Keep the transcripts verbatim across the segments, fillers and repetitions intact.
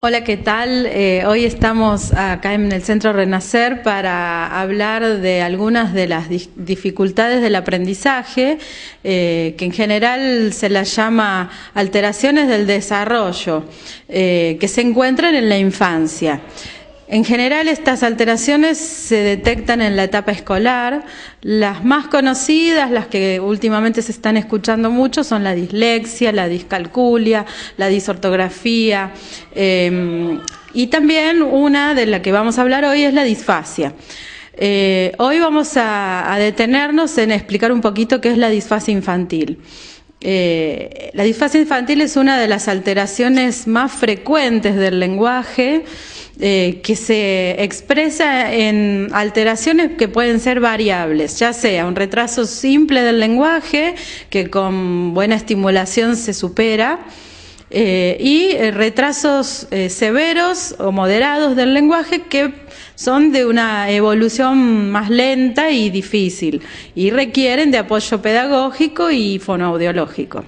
Hola, ¿qué tal? Eh, hoy estamos acá en el Centro Renacer para hablar de algunas de las di- dificultades del aprendizaje, eh, que en general se las llama alteraciones del desarrollo, eh, que se encuentran en la infancia. En general, estas alteraciones se detectan en la etapa escolar. Las más conocidas, las que últimamente se están escuchando mucho, son la dislexia, la discalculia, la disortografía, eh, y también una de la que vamos a hablar hoy es la disfasia. Eh, hoy vamos a, a detenernos en explicar un poquito qué es la disfasia infantil. Eh, la disfasia infantil es una de las alteraciones más frecuentes del lenguaje, eh, que se expresa en alteraciones que pueden ser variables, ya sea un retraso simple del lenguaje, que con buena estimulación se supera, eh, y eh, retrasos eh, severos o moderados del lenguaje que son de una evolución más lenta y difícil y requieren de apoyo pedagógico y fonoaudiológico.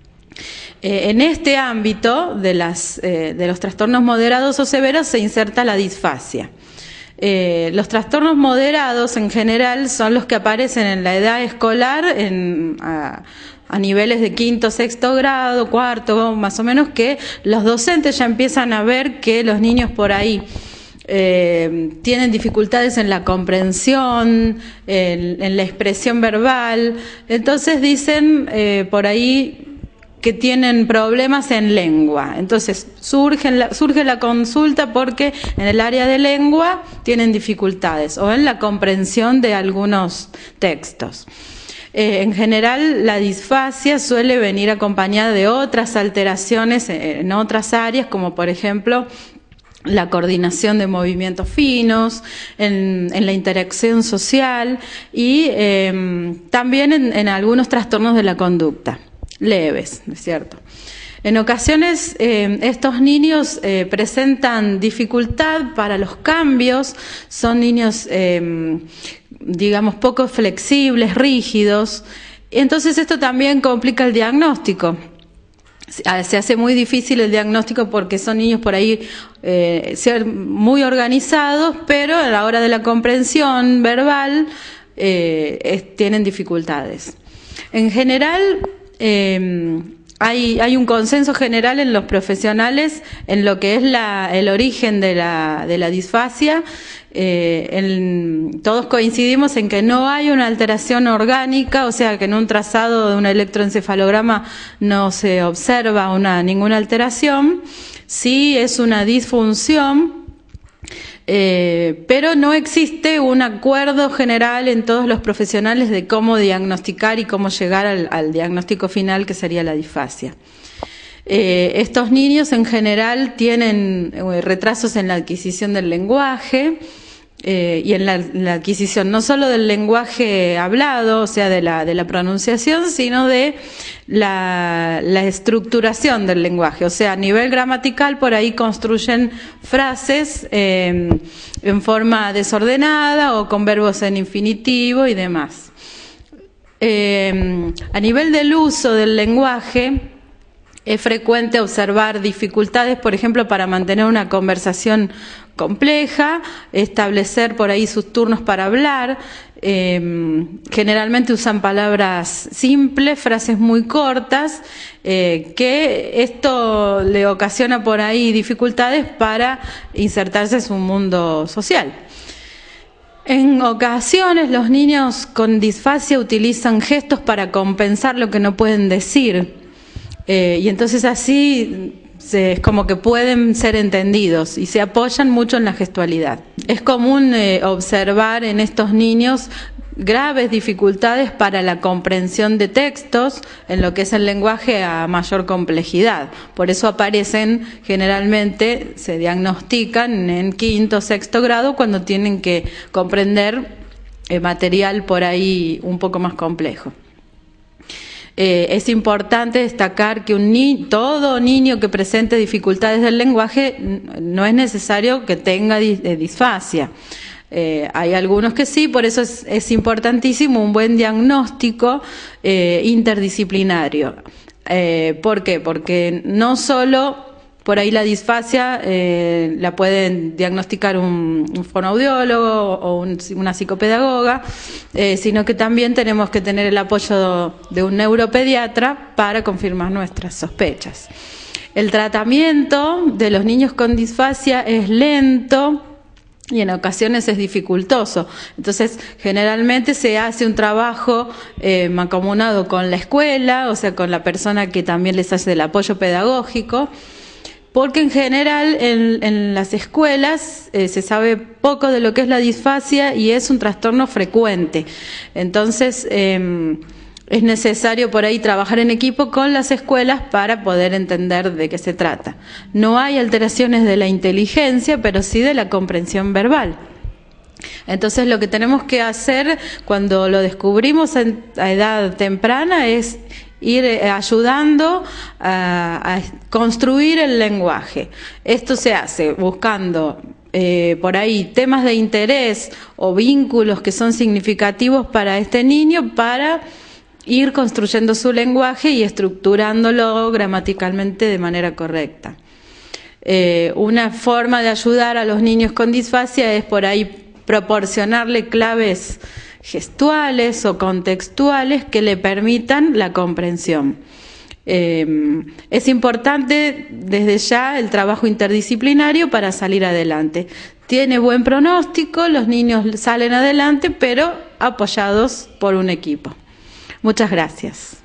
Eh, en este ámbito de, las, eh, de los trastornos moderados o severos se inserta la disfasia. Eh, los trastornos moderados en general son los que aparecen en la edad escolar, en, a, a niveles de quinto, sexto grado, cuarto, más o menos, que los docentes ya empiezan a ver que los niños por ahí Eh, tienen dificultades en la comprensión, en, en la expresión verbal. Entonces dicen eh, por ahí que tienen problemas en lengua. Entonces surge la, surge la consulta porque en el área de lengua tienen dificultades o en la comprensión de algunos textos. Eh, en general, la disfasia suele venir acompañada de otras alteraciones en otras áreas, como por ejemplo la coordinación de movimientos finos, en, en la interacción social y eh, también en, en algunos trastornos de la conducta, leves, ¿no es cierto? En ocasiones eh, estos niños eh, presentan dificultad para los cambios, son niños, eh, digamos, poco flexibles, rígidos, entonces esto también complica el diagnóstico. Se hace muy difícil el diagnóstico porque son niños por ahí eh, ser muy organizados, pero a la hora de la comprensión verbal eh, es, tienen dificultades. En general, eh, hay, hay un consenso general en los profesionales en lo que es la, el origen de la, de la disfasia. Eh, en, todos coincidimos en que no hay una alteración orgánica, o sea que en un trazado de un electroencefalograma no se observa una, ninguna alteración, sí es una disfunción, eh, pero no existe un acuerdo general en todos los profesionales de cómo diagnosticar y cómo llegar al, al diagnóstico final, que sería la disfasia. Eh, estos niños en general tienen eh, retrasos en la adquisición del lenguaje eh, y en la, la adquisición no solo del lenguaje hablado, o sea, de la, de la pronunciación, sino de la, la estructuración del lenguaje. O sea, a nivel gramatical por ahí construyen frases eh, en forma desordenada o con verbos en infinitivo y demás. Eh, a nivel del uso del lenguaje, es frecuente observar dificultades, por ejemplo, para mantener una conversación compleja, establecer por ahí sus turnos para hablar. Eh, generalmente usan palabras simples, frases muy cortas, eh, que esto le ocasiona por ahí dificultades para insertarse en su mundo social. En ocasiones los niños con disfasia utilizan gestos para compensar lo que no pueden decir. Eh, y entonces así se, es como que pueden ser entendidos y se apoyan mucho en la gestualidad. Es común eh, observar en estos niños graves dificultades para la comprensión de textos en lo que es el lenguaje a mayor complejidad. Por eso aparecen, generalmente se diagnostican en quinto, sexto grado cuando tienen que comprender eh, material por ahí un poco más complejo. Eh, es importante destacar que un ni todo niño que presente dificultades del lenguaje no es necesario que tenga dis eh, disfasia. Eh, hay algunos que sí, por eso es, es importantísimo un buen diagnóstico eh, interdisciplinario. Eh, ¿Por qué? Porque no solo Por ahí la disfasia eh, la pueden diagnosticar un, un fonoaudiólogo o un, una psicopedagoga, eh, sino que también tenemos que tener el apoyo de un neuropediatra para confirmar nuestras sospechas. El tratamiento de los niños con disfasia es lento y en ocasiones es dificultoso. Entonces, generalmente se hace un trabajo eh, mancomunado con la escuela, o sea, con la persona que también les hace el apoyo pedagógico, porque en general en, en las escuelas eh, se sabe poco de lo que es la disfasia y es un trastorno frecuente. Entonces, eh, es necesario por ahí trabajar en equipo con las escuelas para poder entender de qué se trata. No hay alteraciones de la inteligencia, pero sí de la comprensión verbal. Entonces, lo que tenemos que hacer cuando lo descubrimos en, a edad temprana es ir ayudando a, a construir el lenguaje. Esto se hace buscando eh, por ahí temas de interés o vínculos que son significativos para este niño para ir construyendo su lenguaje y estructurándolo gramaticalmente de manera correcta. Eh, una forma de ayudar a los niños con disfasia es por ahí proporcionarle claves gestuales o contextuales que le permitan la comprensión. Eh, es importante desde ya el trabajo interdisciplinario para salir adelante. Tiene buen pronóstico, los niños salen adelante, pero apoyados por un equipo. Muchas gracias.